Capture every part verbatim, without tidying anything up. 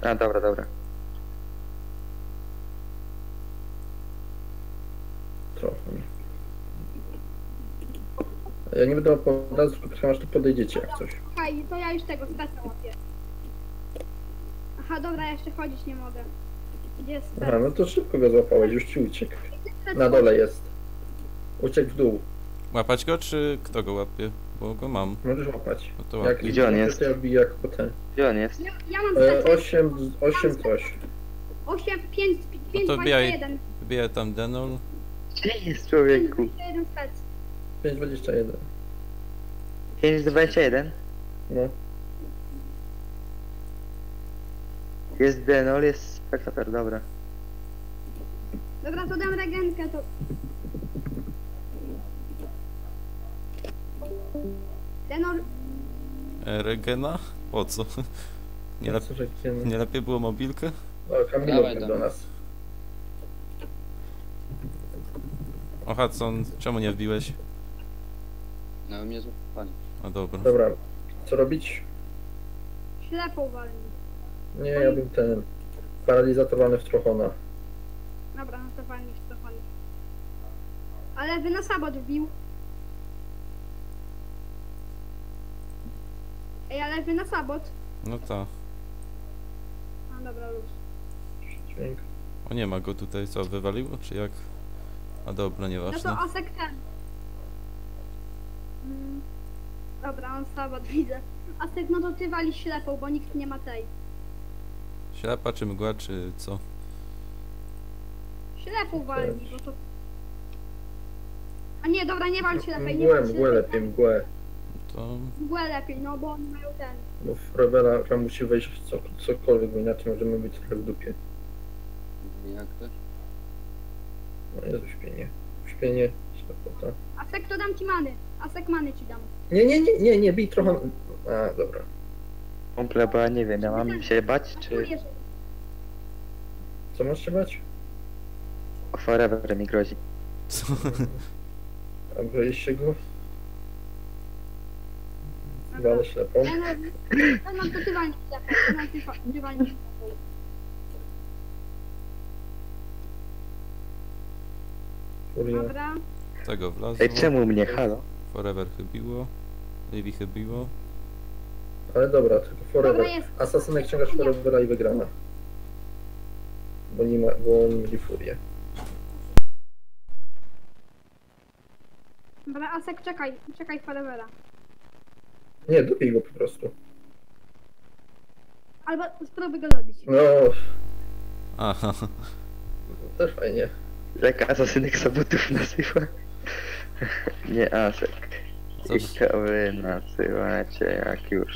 A, dobra, dobra. Trochę. Ja nie będę od razu, tylko aż tu podejdziecie jak coś. Okej, to ja już tego stację łapię. Aha, dobra, ja jeszcze chodzić nie mogę. Gdzie jest Aha, no to szybko go złapałeś, już ci uciekł. Na dole jest. Uciekł w dół. Łapać go, czy kto go łapie? Bo go mam. Możesz łapać. No to Jak łapię. Gdzie on jest? To ja wbiję jak potem. Gdzie on jest? Ja, ja mam E, stację osiem, osiem coś. osiem, pięć, pięć, to dwadzieścia wbijaj. jeden. Wbiję tam Denol. Gdzie jest pięć, człowieku? dwadzieścia jeden stacji. pięć dwadzieścia jeden. pięć dwadzieścia jeden? No. Jest Denol, jest spektator, dobra. Dobra, to dam regenkę, to... Denor, E, Regena? Po co? Nie, lep... Co, że gdzie- nie lepiej było mobilkę? O, Kamilo Dawaj do do nas. O Hudson, czemu nie wbiłeś? No mnie złapali. A dobra. Dobra, co robić? ślepą walni. Nie, ja bym ten... Paralizatorowany w Trochona. Dobra, no to walni w stopany. Ale wy na sabot wbił. Ej, ale wy na sabot. No to. A dobra, luz. Dźwięk. O, nie ma go tutaj, co, wywaliło, czy jak? A dobra, No nieważne. to Asek ten. Mm. Dobra, on sabot widzę. Asek, no to ty wali ślepą, bo nikt nie ma tej. Ślepa, czy mgła, czy co? Ślepą walni, bo to... A nie, dobra, nie wal ślepej, nie Mgłę, wal mgłę ślepej. lepiej, mgłę. To... Mgłę lepiej, no bo oni mają ten. Bo w Revela musi wejść w co, cokolwiek, bo inaczej możemy być trochę w dupie. Jak też? No Jezu, śpienie. Śpienie, ślepota. Asek, to dam ci many. Asek many ci dam. Nie, nie, nie, nie, nie, bij trochę... A, dobra. Kumple, bo ja nie wiem, ja mam się bać, czy Co masz się bać? forever mi grozi? Co? A boisz się go? Walę ślepą. Ten mam to ty walni ślepą. Ten mam ty fa- ty walni ślepą. Furia. Dobra. Tego wlazło. Ej, czemu mnie, halo? Forever chybiło. Livy chybiło. Ale dobra, tylko Dobra, Forever. jest. Asasynek ściągasz Forevera i wygrana. Bo nie ma, bo oni mieli furię. Dobra, Asek, czekaj. Czekaj Forevera. Nie, dobij go po prostu. Albo spróbuj go dobić. No, Aha. też fajnie. Jak asasynek sabotów nazywa? Nie asek. Coś... I to wy nazywacie jak już.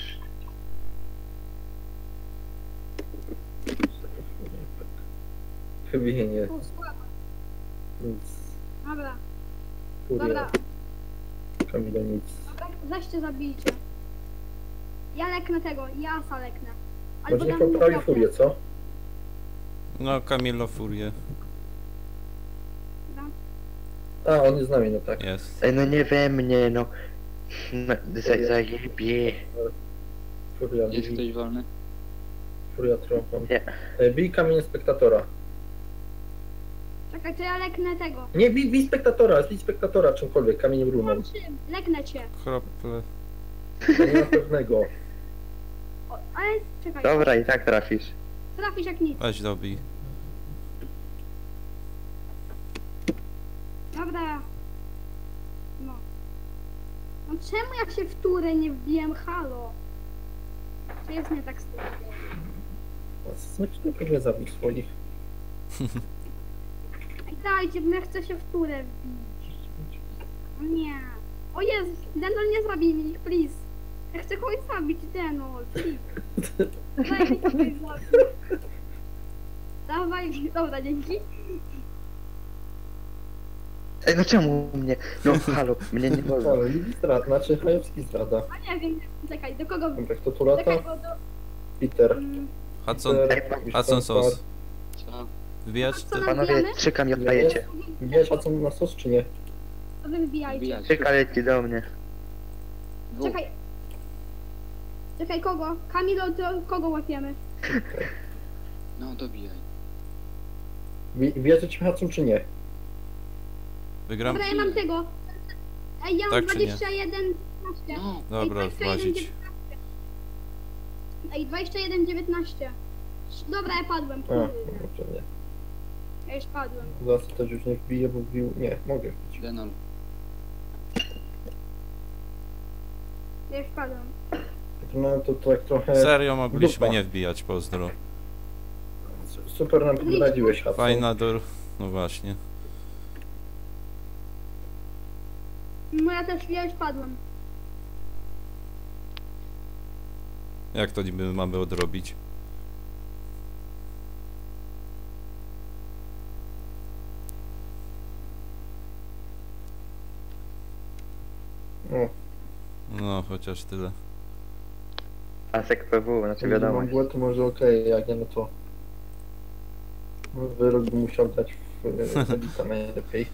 Chybienie, O, słabo. nic. Dobra, Furia, dobra. Kamilo nic. Dobra, weźcie zabijcie. Ja leknę tego, ja Asa leknę. Może niech dam mu poprawi kropkę. furię, co? No, Camillo Furię. Dobra. A, on jest z nami, no tak. Jest. Ej, no nie we mnie, no. No, za- Zajebie. Furia, Jest bij, ktoś wolny? furia Trochon. Nie. E, Bij kamień spektatora. Czekaj, to ja leknę tego. Nie, bij, bij spektatora, bij spektatora czymkolwiek, kamieniem runą. Czym? Leknę cię. Krople. To nie ma pewnego. O, ale czekaj. Dobra, i tak trafisz. Trafisz jak nic. Weź dobij. Dobra. No. No czemu jak się w turę nie wbiłem? Halo. To jest nie tak z tym. Znaczy, to pewnie zabił swoich. Ej, dajcie, bo ja chcę się w turę wbić. O nie. O Jezu, Denol nie zabij mnie, please. Ja chcę kogoś zabić, Denol, please. Daj mi kogoś zabić. Dawaj, dobra, dzięki. Ej, no czemu mnie? No halo, mnie nie wolno. Ale Libi zdrada, znaczy Chajewski zdrada. A nie wiem, czekaj, do kogo... Dobra, kto tu lata? Czekaj, bo do... Peter. Mm, Hudson, Peter, Hudson sos. Co? Wbijać? Co Ty... nam- Panowie, trzy kamień oddajecie. Wiesz, a co na sos, czy nie? to wy wybijajcie. Wbijać. Trzy kaleci do mnie. Dwóch. Czekaj. Czekaj, kogo? Kamilo, to kogo łapiemy? No dobijaj. Wi- Wierzę ci Hudson czy nie? Wygram? Dobra, ja mam tego. Ej, ja mam Tak czy nie? dwadzieścia jeden dziewiętnaście. No, Dobra, Ej, dwadzieścia jeden włazić. dziewiętnaście. Ej, dwadzieścia jeden dziewiętnaście. Dobra, ja padłem. A, Kurde. może nie. Ja już padłem. Zaraz też już nie wbiję, bo wbił... Nie, mogę wbić. Denol. Ja już padłem. No to tak trochę... Serio mogliśmy Dupa. nie wbijać, pozdro. Super nam poradziłeś, Hudson. Fajna do... No właśnie. No ja też, ja już padłem. Jak to niby mamy odrobić? O, No, chociaż tyle. Asek P W, znaczy jeżeli wiadomo. mam błędy, to może okej, jak nie, no to... Wyrok bym musiał dać w Elita najlepiej.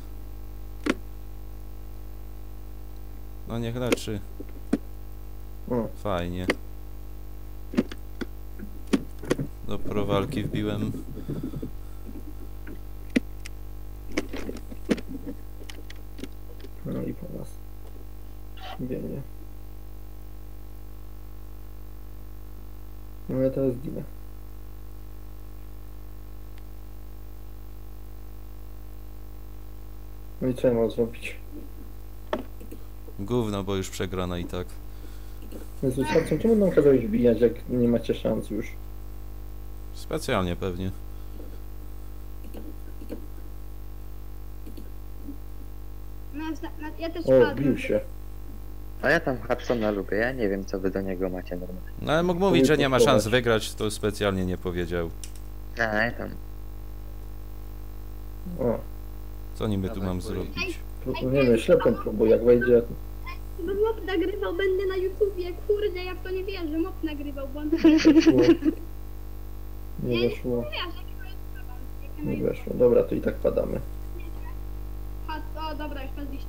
No niech leczy. O, Fajnie. Do prowalki wbiłem. no i po nas. Biegnie. No ja teraz ginę. No i co ja mam zrobić? Gówno, bo już przegrana i tak. Jezu, Hudson, czemu nam kazałeś wbijać, jak nie macie szans już? Specjalnie pewnie. No, ja zna- no, ja też O, padłem. wbił się. A ja tam Hudsona lubię, ja nie wiem co wy do niego macie normalnie. No ale mógł mówić, że nie ma Próbuj szans pochować. wygrać, to specjalnie nie powiedział. A, ja tam. O, Co niby tu Dawaj, mam bój. zrobić? pró- nie wiem, ślepą próbuj, jak wejdzie... Bo mop nagrywał, będę na YouTubie. Kurde, ja w to nie wierzę. Mop nagrywał, bo on to Weszło. Ja Nie nie weszło, wierzę. jakiego YouTube'a, jakiego nie YouTube'a. weszło. Dobra, to i tak padamy. A, o, dobra, już padliście.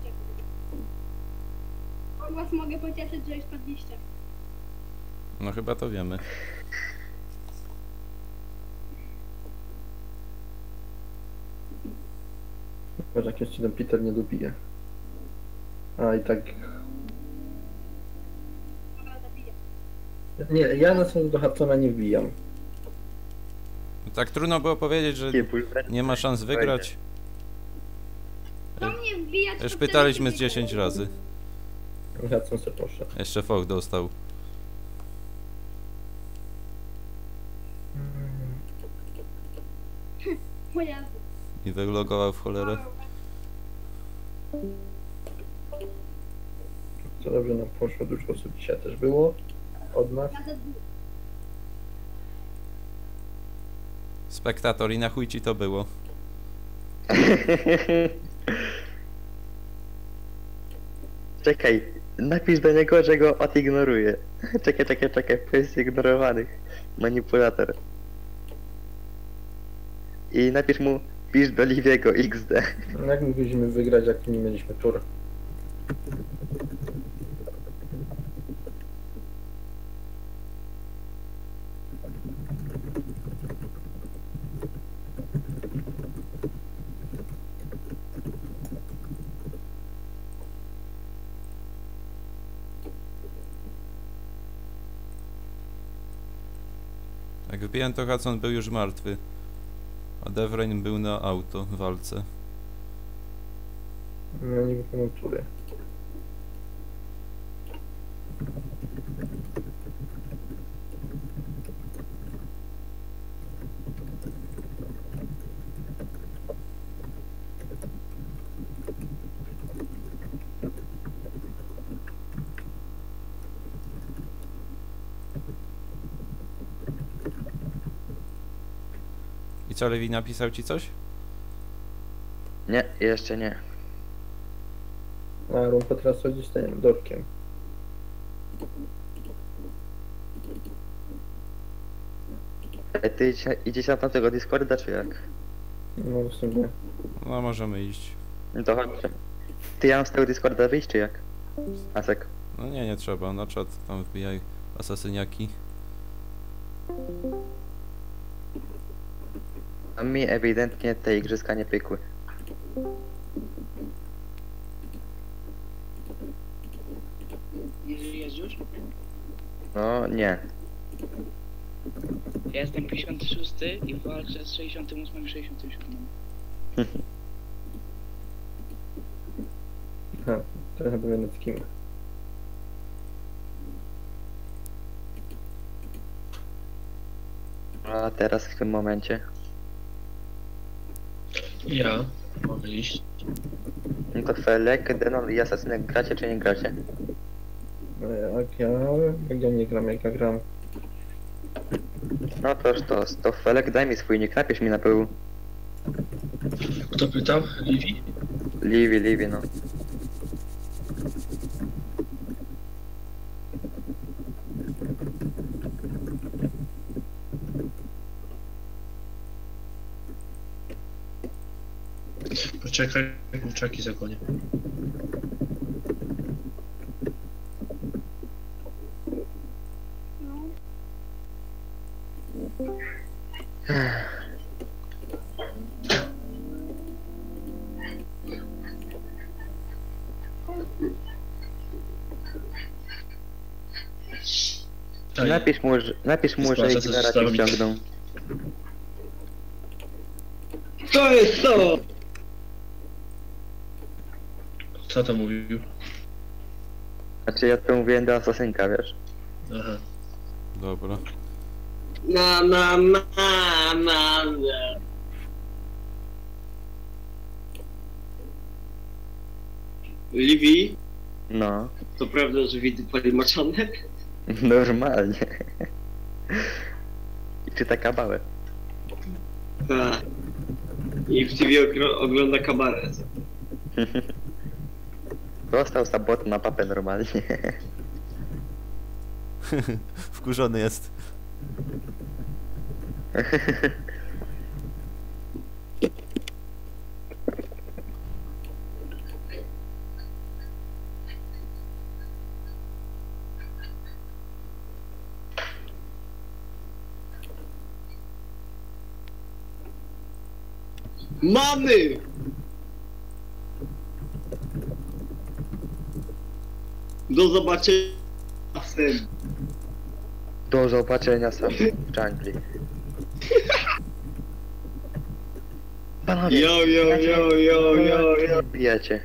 Was mogę pocieszyć, że już padliście. No chyba to wiemy. Może jak jeszcze ten Peter nie dobije. A i tak... Dobra, zabiję. Nie, ja na sens do Hudsona nie wbijam. No tak trudno było powiedzieć, że nie ma szans wygrać. Do mnie wbijać... Już to pytaliśmy z wtedy dziesięć razy. I Hudson se poszedł. Jeszcze Foch dostał. O Jezu. I wylogował w cholerę. Co dobrze nam poszło, dużo osób dzisiaj też było. Od nas. Ja ze dwóch. Spektator i na chuj ci to było. Czekaj, napisz do niego, że go odignoruje. Czekaj, czekaj, czekaj, jest zignorowanych. Manipulator. I napisz mu, pisz do Liviego X D. No jak mogliśmy wygrać, jak nie mieliśmy tur? Jak wbiłem, to Hudson był już martwy. A Devrain był na auto w walce. No nie wykonał tury. I co, Lewi napisał ci coś? Nie, jeszcze nie. A Rumpa teraz chodzi z tym dorkiem. E, Ty idzie- idziesz na tamtego Discorda, czy jak? No w sumie. No możemy iść. No to chodźcie. Ty ja mam z tego Discorda wyjść, czy jak? Asek. No nie, nie trzeba, na czat tam wbijaj asasyniaki. A mi ewidentnie te igrzyska nie pykły. Nie żyjesz już? No nie. Ja jestem pięćdziesiąty szósty i walczę z sześćdziesiątym ósmym i sześćdziesiątym siódmym. Ha, trochę będę nad kim. A teraz w tym momencie. Ja mogę iść. No to Felek, Denon i Asasynek gracie czy nie gracie? No jak ja, jak ja nie gram, jak ja gram. No toż to, to Felek daj mi swój nick, napisz mi na pył. Kto pytał? Livi? Livi, Livi, no. Poczekaj, kurczaki zakonie. No. Tak, Napisz mu, że, napisz mu, że Sprawdzę, co ignora zostało ci mi. ściągnął. To jest to! Kto to mówił? Znaczy ja to mówiłem do Asasynka, wiesz? Aha. Dobra. Na, na, na, na, na. Livi, No. to prawda, że widy pali moczone? Normalnie. I czyta kabałę. Tak. I w T V ogro- ogląda kabaret. Dostał sabotę na papę normalnie. Wkurzony jest. Mamy! Do zobaczenia. Sen. Do zobaczenia sam w dżungli. Panowie, Yo, yo, yo, yo, yo, yo. wbijacie.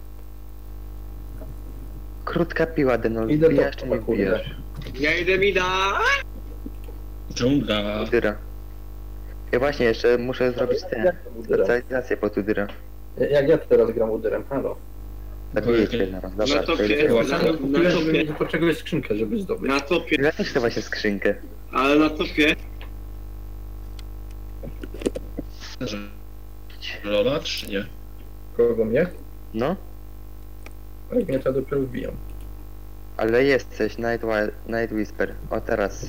Krótka piła, Denon, Idę do wbijasz czy nie topa, kurde. wbijasz? Ja idę mi da. Dżungla. Tudyra. Ja właśnie jeszcze muszę zrobić tę Jak to Udyrem? specjalizację po Tudyra. Jak ja teraz gram Udyrem, halo. Zabijecie naraz, dobra. Na topie, to idę. na, na Kupiłem, topie, żeby potrzebuję skrzynkę, żeby zdobyć. na topie, Ja też chcę właśnie skrzynkę. ale na topie. Że... Lola, czy nie? Kogo mnie? No, Jak mnie to dopiero wbijam. ale jesteś, Night, Wi- Night Whisper. O teraz.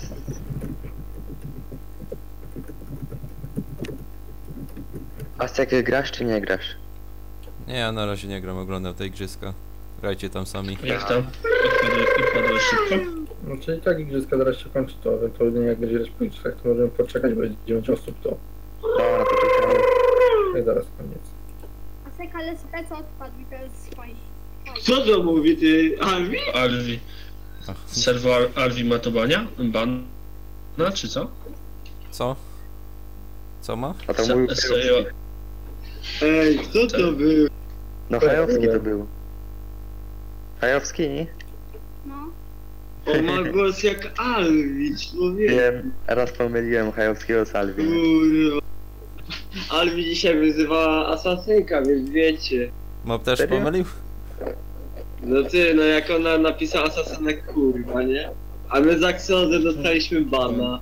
Asek, grasz czy nie grasz? Nie, ja na razie nie gram, oglądam te igrzyska. Grajcie tam sami. Jak tam? Odpadłeś, odpadłeś szybko? No czyli tak igrzyska zaraz się kończy, to ewentualnie jak będzie grać po igrzyskach, to możemy poczekać, bo jest dziewięć osób, to Dobra, to czekamy. i zaraz koniec. A sek, ale speca odpadł i to jest fajnie. Co to mówi ty, Alvi? Alvi. Ach, Serwo Al- Alvi ma to bania? Bana, czy co? co? Co ma? A to Se- mówił serio? Ej, kto to był? No Hajowski to był. Hajowski, nie? No. On ma głos jak Alvi, człowiek. Wiem, raz pomyliłem Hajowskiego z Alvin. Kurwa. Alvi dzisiaj wyzywała asasynka, więc wiecie. Mob też Serio? pomylił? No ty, no jak ona napisała asasynek, kurwa, nie? A my za ksądzę dostaliśmy bana.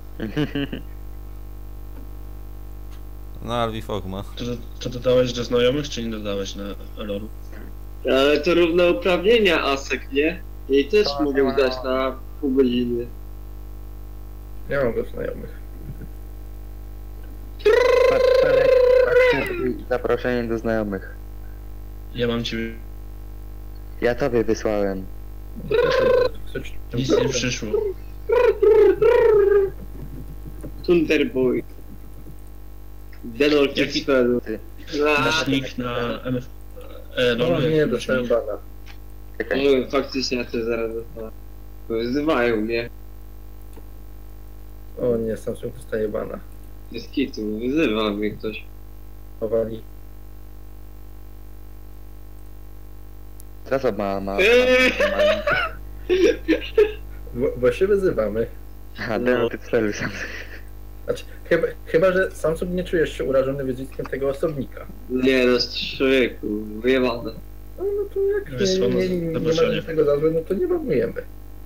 No, Alvi Fog ma. To, to dodałeś do znajomych, czy nie dodałeś na Loru? Ale to równouprawnienia Asek, nie? Jej też To mogą chyba- dać na pół godziny. Ja mam go znajomych. Felek, akceptuj zaproszenie do znajomych. Ja mam ciebie... Ja tobie wysłałem. Chcesz Nic nie przyszło. Thunderboy. Denol Jaki- Kipelu. Nasz nick na M F... E, No no, nie, dostałem bana. Czekaj. O, faktycznie ja też zaraz dostałem. Wyzywają mnie. O nie, Samsung dostaje bana. Bez kitu, wyzywa mnie ktoś. Chowali. Teraz ma, ma, ma, Eee! Bo, bo się wyzywamy. A, Deno, ty celuj sam. Znaczy, chyba, chyba, że Samsung nie czujesz się urażony wyzwiskiem tego osobnika. Nie no, człowieku, wyjebane. No, no to jak nie, Wysłano nie, nie, nie ma zobaczenie. tego za złe, no to nie banujemy.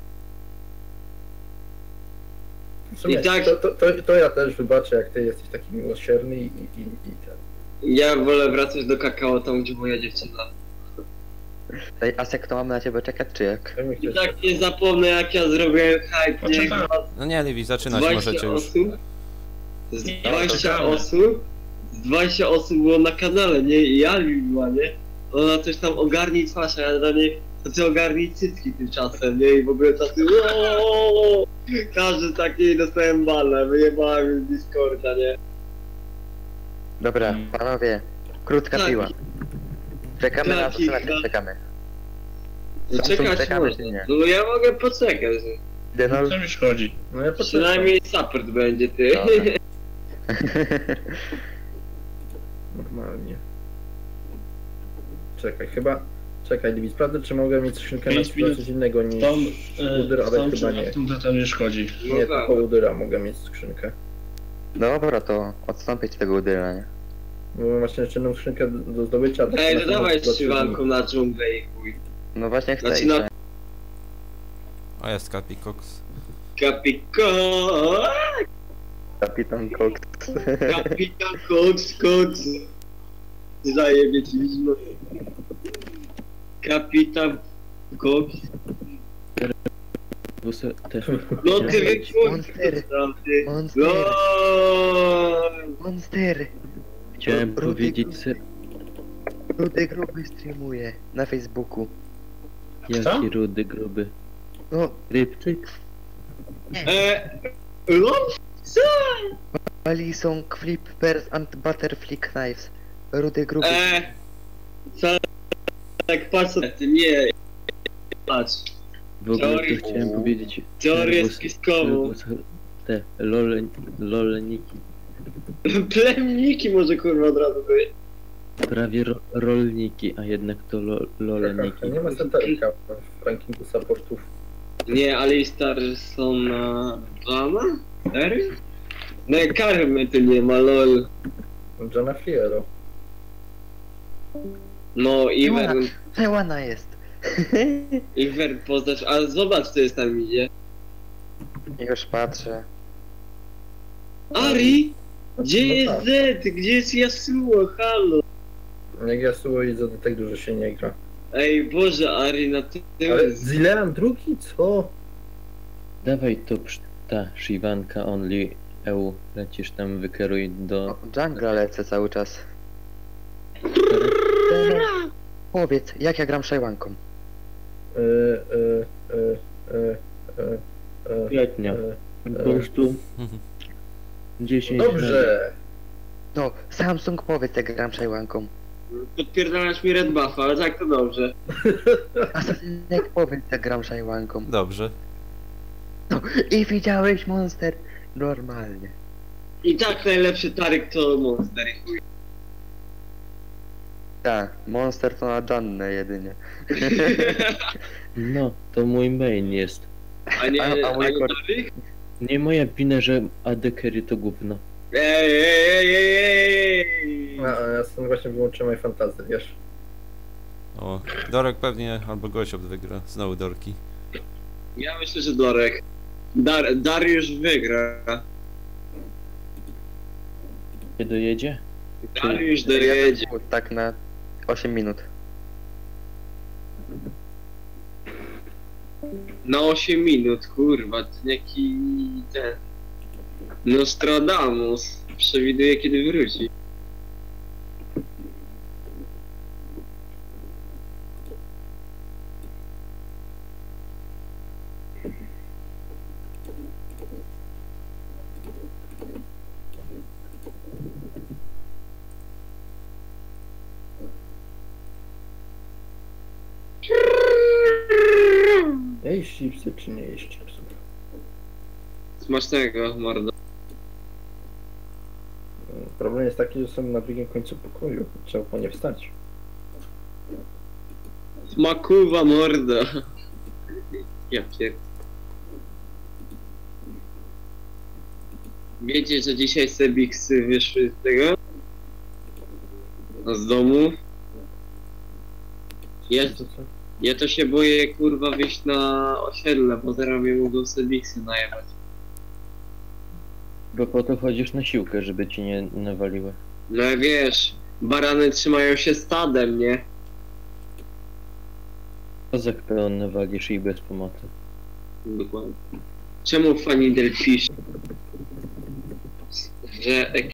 W sumie, I tak- to, to, to, to ja też wybaczę, jak ty jesteś taki miłosierny i, i, i, i ten. Ja wolę wracać do kakao tam, gdzie moja dziewczyna. Ej, Asek, to mamy na ciebie czekać, czy jak? To mi I ktoś- tak nie zapomnę, jak ja zrobiłem hype, nie? Poczekaj. No nie, Livi, zaczynać dwadzieścia możecie już. osób. Z Nie, dwadzieścia czekamy. osób. Z dwadzieścia osób było na kanale, nie? I ja była, nie? Ona coś tam ogarnij twarz, a ja do niej to ty ogarnij cycki tymczasem, nie? I w ogóle tacy ooo, każdy taki dostałem balę, wyjebałem z Discorda, nie? Dobra, Mm. panowie, krótka Tak. piła. Czekamy na to, Taki, co na ciebie tak. czekamy. No Samsung czekać czekamy, można. czy nie? No ja mogę poczekać. Denol? Co mi szkodzi? No ja poczekam. Przynajmniej support będzie, ty. Dobra. Normalnie. Czekaj, chyba... Czekaj, Libi, sprawdzę, czy mogę mieć skrzynkę na Pięć minut. coś innego niż Tam, Udyr, e, ale tam, chyba nie. tam to tam nie szkodzi. Nie, No tylko tak. Udyra mogę mieć skrzynkę. Dobra, to odstąpić tego uderzenia, nie? Bo mam właśnie jeszcze jedną skrzynkę do, do zdobycia. tak Ej, na to pewno dawaj do trzy strzywanką dni. na dżunglę i chuj. No właśnie chcę Znaczy iść, na- nie? A jest Kapi Cox. Kapiko! Kapitan Cox. Kapitan Cox, Cox. Zajebie ci widmo. Kapitan Cox. No ty wykurz, Monster. ty. Monster, No. monster. Chciałem Rudy powiedzieć, Gruby- se... Rudy Gruby streamuje na Facebooku. jaki rudy gruby. No, Rybczyk? E, no? Co? Bali są flippers and butterfly knives. Rudy Gruby. E, co? Tak patrz, ty nie. Patrz, W ogóle Teorii- to chciałem powiedzieć... teorię serwus- spiskową. serwus- Te lole... loleniki. Plemniki może kurwa od razu były. Prawie ro rolniki, a jednak to lo loleniki. Czekaj, nie ma sentarika w rankingu supportów. Nie, Alistar są na... Dama? Serio? No i Karmy tu nie ma, lol. Johna Fiero. No, Iwer, Pełana jest. Iwer poznać, ale zobacz co jest tam idzie. Już patrzę. Ari! Gdzie No jest tak. Z? Gdzie jest Yasuo? Halo? Jak Yasuo i Zody tak dużo się nie gra. Ej, Boże, Ari, na tym... Ale Zilean drugi? Co? Dawaj to psz- ta Shivanka only EU. Lecisz tam, wykieruj do... O, Jungla lecę cały czas. Powiedz, jak ja gram szajłanką? E, e, e, e, e, e, Kwietnia. e, Po prostu... dziesięć Dobrze! No, Samsung powiedz, jak gram szajłanką. Podpierdalasz mi Red Buffa, ale tak to dobrze. Asasynek powiedz, jak gram szajłanką. Dobrze. No, i widziałeś monster? Normalnie. I tak najlepszy Taryk to Monster i chuj. Tak, monster to na Jannę jedynie. No, to mój main jest. A nie, A- a a mój nie kor- Taryk? Nie moja wina, że A D carry to gówno. Ej, ej, ej, ej, ej. A, a ja stąd właśnie wyłączyłem moje fantazy, wiesz? O, Dorek pewnie albo Gosiop wygra. Znowu Dorki. Ja myślę, że Dorek. Dar Dariusz wygra. Nie dojedzie? Dariusz dojedzie. Tak na osiem minut. Na osiem minut, kurwa, to jaki ten... Nostradamus przewiduje kiedy wróci. Jeść chipsy czy nie jeść chipsów? Smacznego, mordo. Problem jest taki, że są na drugim końcu pokoju. Trzeba po nie wstać. Smakuwa mordo. Ja pier... Wiecie, że dzisiaj Sebiksy wyszły z tego? No, z domu? Ja, Co, co? ja to się boję kurwa wyjść na osiedle, bo zaraz mnie mogą Sebiksy najebać. Bo po to chodzisz na siłkę, żeby ci nie nawaliły. No wiesz, barany trzymają się stadem, nie? Kozak pełen nawalisz i bez pomocy. Dokładnie. Czemu fani Delfish? Że